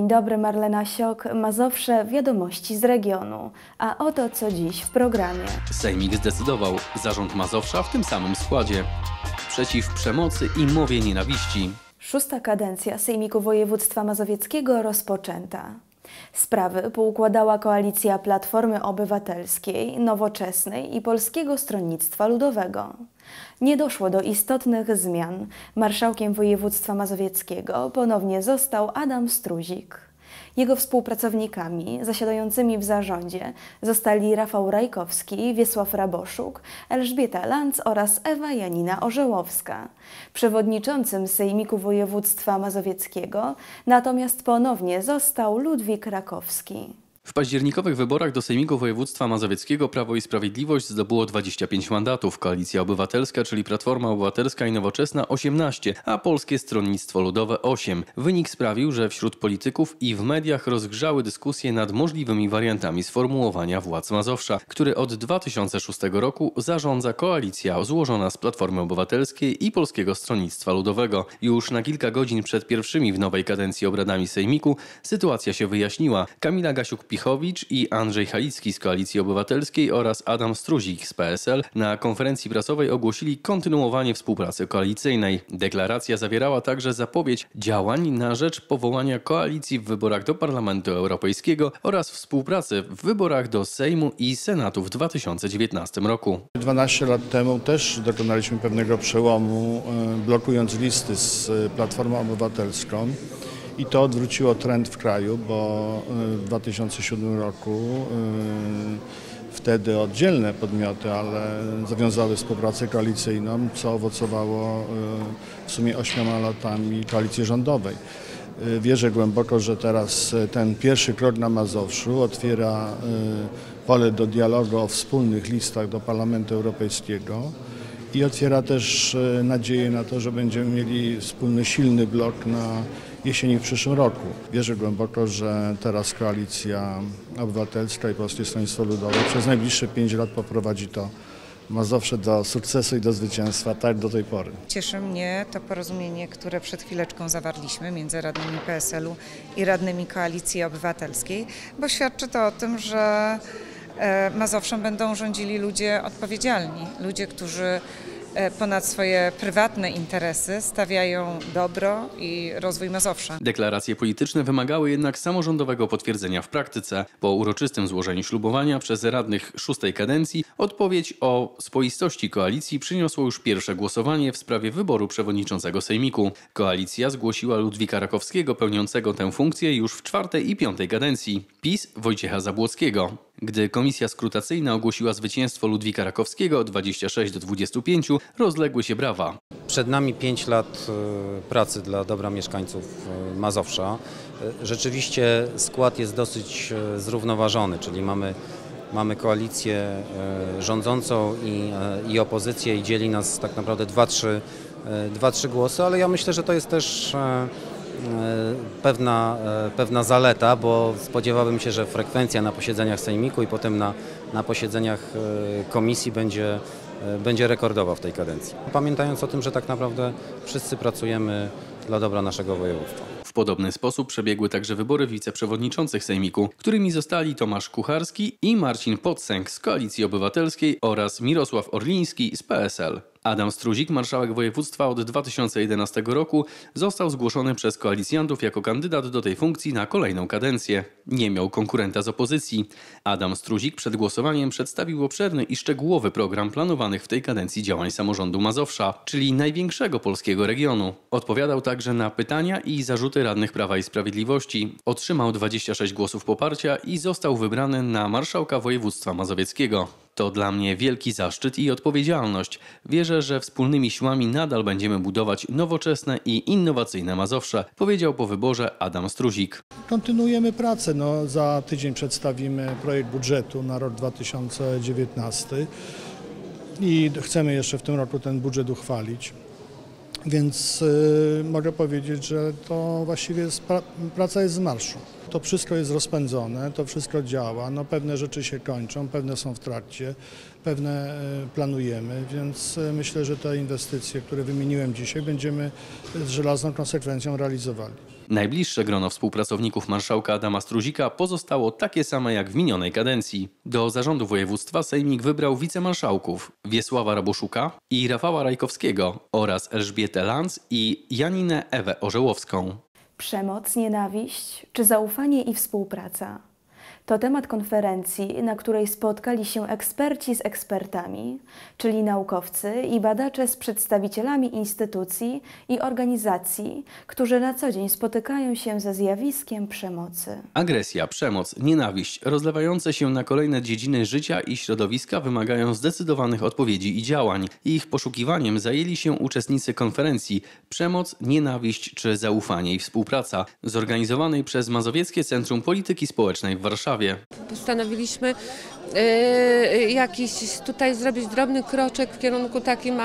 Dzień dobry, Marlena Siok, Mazowsze, wiadomości z regionu. A oto co dziś w programie. Sejmik zdecydował, zarząd Mazowsza w tym samym składzie. Przeciw przemocy i mowie nienawiści. 6. kadencja Sejmiku Województwa Mazowieckiego rozpoczęta. Sprawy poukładała koalicja Platformy Obywatelskiej, Nowoczesnej i Polskiego Stronnictwa Ludowego. Nie doszło do istotnych zmian. Marszałkiem województwa mazowieckiego ponownie został Adam Struzik. Jego współpracownikami zasiadającymi w zarządzie zostali Rafał Rajkowski, Wiesław Raboszuk, Elżbieta Lanc oraz Ewa Janina Orzełowska. Przewodniczącym Sejmiku Województwa Mazowieckiego natomiast ponownie został Ludwik Rakowski. W październikowych wyborach do Sejmiku Województwa Mazowieckiego Prawo i Sprawiedliwość zdobyło 25 mandatów, Koalicja Obywatelska, czyli Platforma Obywatelska i Nowoczesna 18, a Polskie Stronnictwo Ludowe 8. Wynik sprawił, że wśród polityków i w mediach rozgrzały dyskusje nad możliwymi wariantami sformułowania władz Mazowsza, który od 2006 roku zarządza koalicja złożona z Platformy Obywatelskiej i Polskiego Stronnictwa Ludowego. Już na kilka godzin przed pierwszymi w nowej kadencji obradami Sejmiku sytuacja się wyjaśniła. Kamila Gasiuk-Pichowicz i Andrzej Halicki z Koalicji Obywatelskiej oraz Adam Struzik z PSL na konferencji prasowej ogłosili kontynuowanie współpracy koalicyjnej. Deklaracja zawierała także zapowiedź działań na rzecz powołania koalicji w wyborach do Parlamentu Europejskiego oraz współpracy w wyborach do Sejmu i Senatu w 2019 roku. 12 lat temu też dokonaliśmy pewnego przełomu, blokując listy z Platformą Obywatelską. I to odwróciło trend w kraju, bo w 2007 roku wtedy oddzielne podmioty, ale zawiązały współpracę koalicyjną, co owocowało w sumie 8 latami koalicji rządowej. Wierzę głęboko, że teraz ten pierwszy krok na Mazowszu otwiera pole do dialogu o wspólnych listach do Parlamentu Europejskiego i otwiera też nadzieję na to, że będziemy mieli wspólny, silny blok na jesieni w przyszłym roku. Wierzę głęboko, że teraz Koalicja Obywatelska i Polskie Stronnictwo Ludowe przez najbliższe 5 lat poprowadzi to Mazowsze do sukcesu i do zwycięstwa, tak do tej pory. Cieszy mnie to porozumienie, które przed chwileczką zawarliśmy między radnymi PSL-u i radnymi Koalicji Obywatelskiej, bo świadczy to o tym, że Mazowszem będą rządzili ludzie odpowiedzialni, ludzie, którzy ponad swoje prywatne interesy stawiają dobro i rozwój Mazowsza. Deklaracje polityczne wymagały jednak samorządowego potwierdzenia w praktyce. Po uroczystym złożeniu ślubowania przez radnych 6. kadencji odpowiedź o spoistości koalicji przyniosło już pierwsze głosowanie w sprawie wyboru przewodniczącego Sejmiku. Koalicja zgłosiła Ludwika Rakowskiego pełniącego tę funkcję już w 4. i 5. kadencji. PiS Wojciecha Zabłockiego. Gdy komisja skrutacyjna ogłosiła zwycięstwo Ludwika Rakowskiego 26 do 25, rozległy się brawa. Przed nami 5 lat pracy dla dobra mieszkańców Mazowsza. Rzeczywiście skład jest dosyć zrównoważony, czyli mamy koalicję rządzącą i opozycję i dzieli nas tak naprawdę 2-3 głosy, ale ja myślę, że to jest też pewna zaleta, bo spodziewałbym się, że frekwencja na posiedzeniach Sejmiku i potem na posiedzeniach komisji będzie rekordowa w tej kadencji. Pamiętając o tym, że tak naprawdę wszyscy pracujemy dla dobra naszego województwa. W podobny sposób przebiegły także wybory wiceprzewodniczących Sejmiku, którymi zostali Tomasz Kucharski i Marcin Podsęk z Koalicji Obywatelskiej oraz Mirosław Orliński z PSL. Adam Struzik, marszałek województwa od 2011 roku, został zgłoszony przez koalicjantów jako kandydat do tej funkcji na kolejną kadencję. Nie miał konkurenta z opozycji. Adam Struzik przed głosowaniem przedstawił obszerny i szczegółowy program planowanych w tej kadencji działań samorządu Mazowsza, czyli największego polskiego regionu. Odpowiadał także na pytania i zarzuty radnych Prawa i Sprawiedliwości. Otrzymał 26 głosów poparcia i został wybrany na marszałka województwa mazowieckiego. To dla mnie wielki zaszczyt i odpowiedzialność. Wierzę, że wspólnymi siłami nadal będziemy budować nowoczesne i innowacyjne Mazowsze, powiedział po wyborze Adam Struzik. Kontynuujemy pracę. Za tydzień przedstawimy projekt budżetu na rok 2019 i chcemy jeszcze w tym roku ten budżet uchwalić. Więc mogę powiedzieć, że to właściwie praca jest z marszu. To wszystko jest rozpędzone, to wszystko działa, pewne rzeczy się kończą, pewne są w trakcie, pewne planujemy, więc myślę, że te inwestycje, które wymieniłem dzisiaj, będziemy z żelazną konsekwencją realizowali. Najbliższe grono współpracowników marszałka Adama Struzika pozostało takie same jak w minionej kadencji. Do zarządu województwa sejmik wybrał wicemarszałków Wiesława Raboszuka i Rafała Rajkowskiego oraz Elżbietę Lanz i Janinę Ewę Orzełowską. Przemoc, nienawiść czy zaufanie i współpraca? To temat konferencji, na której spotkali się eksperci z ekspertami, czyli naukowcy i badacze z przedstawicielami instytucji i organizacji, którzy na co dzień spotykają się ze zjawiskiem przemocy. Agresja, przemoc, nienawiść rozlewające się na kolejne dziedziny życia i środowiska wymagają zdecydowanych odpowiedzi i działań. Ich poszukiwaniem zajęli się uczestnicy konferencji Przemoc, nienawiść czy zaufanie i współpraca, zorganizowanej przez Mazowieckie Centrum Polityki Społecznej w Warszawie. Postanowiliśmy jakiś tutaj zrobić drobny kroczek w kierunku takim,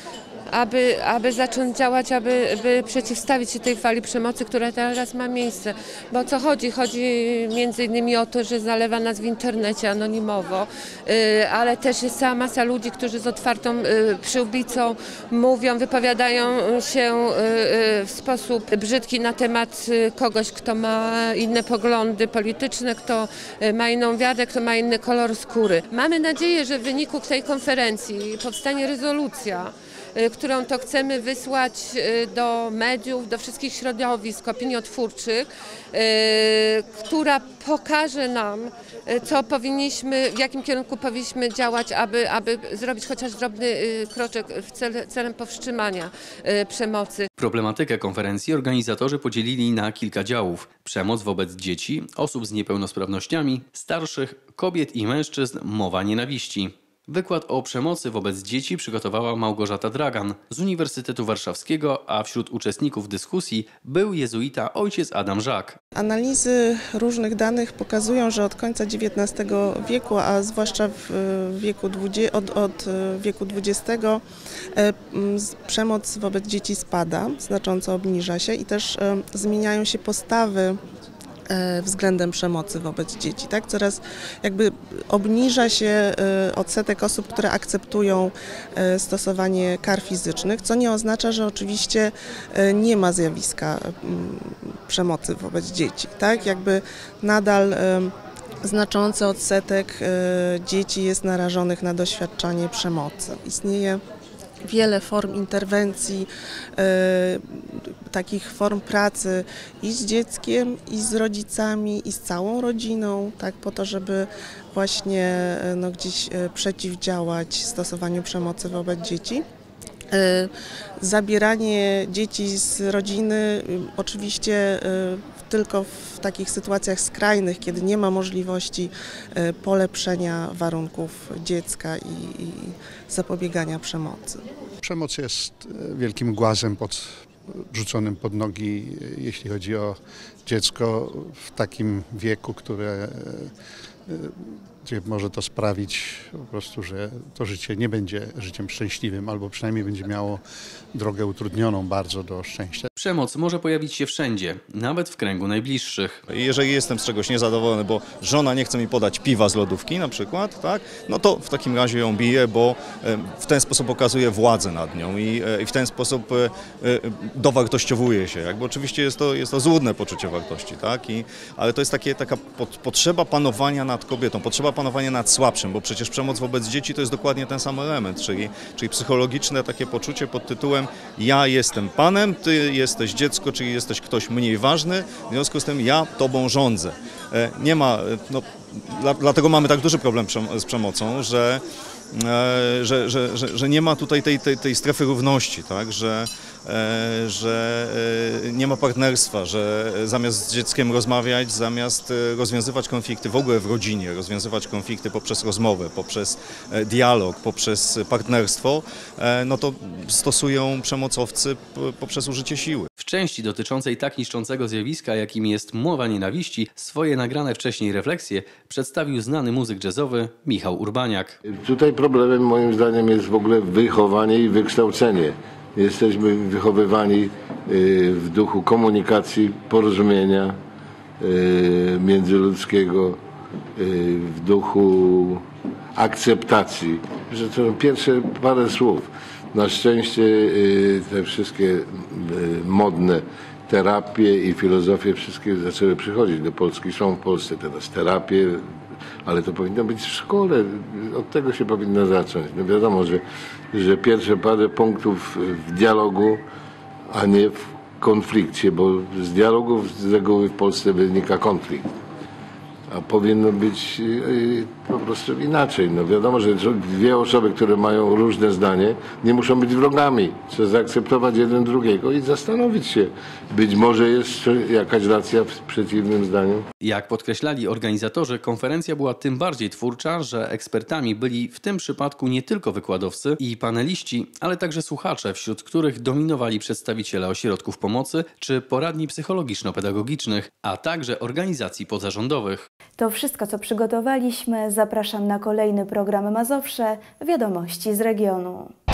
aby zacząć działać, aby przeciwstawić się tej fali przemocy, która teraz ma miejsce. Bo o co chodzi? Chodzi między innymi o to, że zalewa nas w internecie anonimowo, ale też jest cała masa ludzi, którzy z otwartą przyłbicą mówią, wypowiadają się w sposób brzydki na temat kogoś, kto ma inne poglądy polityczne, kto ma inną wiarę, kto ma inny kolor skóry. Mamy nadzieję, że w wyniku tej konferencji powstanie rezolucja, którą to chcemy wysłać do mediów, do wszystkich środowisk opiniotwórczych, która pokaże nam, co powinniśmy, w jakim kierunku powinniśmy działać, aby zrobić chociaż drobny kroczek celem powstrzymania przemocy. Problematykę konferencji organizatorzy podzielili na kilka działów. Przemoc wobec dzieci, osób z niepełnosprawnościami, starszych, kobiet i mężczyzn, mowa nienawiści. Wykład o przemocy wobec dzieci przygotowała Małgorzata Dragan z Uniwersytetu Warszawskiego, a wśród uczestników dyskusji był jezuita ojciec Adam Żak. Analizy różnych danych pokazują, że od końca XIX wieku, a zwłaszcza od wieku XX, przemoc wobec dzieci spada, znacząco obniża się i też zmieniają się postawy względem przemocy wobec dzieci. Tak? Coraz jakby obniża się odsetek osób, które akceptują stosowanie kar fizycznych, co nie oznacza, że oczywiście nie ma zjawiska przemocy wobec dzieci. Tak? Jakby nadal znaczący odsetek dzieci jest narażonych na doświadczanie przemocy. Istnieje wiele form interwencji, takich form pracy i z dzieckiem, i z rodzicami, i z całą rodziną, tak, po to, żeby właśnie gdzieś przeciwdziałać stosowaniu przemocy wobec dzieci. Zabieranie dzieci z rodziny oczywiście tylko w takich sytuacjach skrajnych, kiedy nie ma możliwości polepszenia warunków dziecka i zapobiegania przemocy. Przemoc jest wielkim głazem rzuconym pod nogi, jeśli chodzi o dziecko w takim wieku, gdzie może to sprawić po prostu, że to życie nie będzie życiem szczęśliwym, albo przynajmniej będzie miało drogę utrudnioną bardzo do szczęścia. Przemoc może pojawić się wszędzie, nawet w kręgu najbliższych. Jeżeli jestem z czegoś niezadowolony, bo żona nie chce mi podać piwa z lodówki na przykład, tak, no to w takim razie ją biję, bo w ten sposób okazuje władzę nad nią i w ten sposób dowartościowuje się. Jakby oczywiście jest to złudne poczucie wartości, tak, ale to jest taka potrzeba panowania nad kobietą, potrzeba panowania nad słabszym, bo przecież przemoc wobec dzieci to jest dokładnie ten sam element, czyli psychologiczne takie poczucie pod tytułem ja jestem panem, ty jesteś dziecko, czyli jesteś ktoś mniej ważny, w związku z tym ja tobą rządzę. Nie ma, dlatego mamy tak duży problem z przemocą, że nie ma tutaj tej strefy równości, tak? że nie ma partnerstwa, że zamiast z dzieckiem rozmawiać, zamiast rozwiązywać konflikty w ogóle w rodzinie, rozwiązywać konflikty poprzez rozmowę, poprzez dialog, poprzez partnerstwo, no to stosują przemocowcy poprzez użycie siły. W części dotyczącej tak niszczącego zjawiska, jakim jest mowa nienawiści, swoje nagrane wcześniej refleksje przedstawił znany muzyk jazzowy Michał Urbaniak. Tutaj problemem moim zdaniem jest w ogóle wychowanie i wykształcenie. Jesteśmy wychowywani w duchu komunikacji, porozumienia międzyludzkiego, w duchu akceptacji. Że to pierwsze parę słów. Na szczęście te wszystkie modne terapie i filozofie wszystkie zaczęły przychodzić do Polski. Są w Polsce teraz terapie, ale to powinno być w szkole. Od tego się powinno zacząć. No wiadomo, że pierwsze parę punktów w dialogu, a nie w konflikcie, bo z dialogów z reguły w Polsce wynika konflikt. A powinno być po prostu inaczej. No wiadomo, że dwie osoby, które mają różne zdanie, nie muszą być wrogami. Trzeba zaakceptować jeden drugiego i zastanowić się. Być może jest jakaś racja w przeciwnym zdaniu. Jak podkreślali organizatorzy, konferencja była tym bardziej twórcza, że ekspertami byli w tym przypadku nie tylko wykładowcy i paneliści, ale także słuchacze, wśród których dominowali przedstawiciele ośrodków pomocy czy poradni psychologiczno-pedagogicznych, a także organizacji pozarządowych. To wszystko, co przygotowaliśmy. Zapraszam na kolejny program Mazowsze, Wiadomości z regionu.